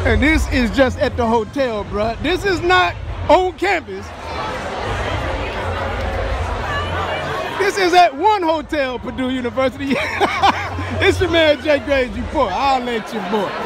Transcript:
And this is just at the hotel, bruh. This is not on campus. This is at one hotel, Purdue University. It's your man, Jay Graves, you boy. I'll let you boy.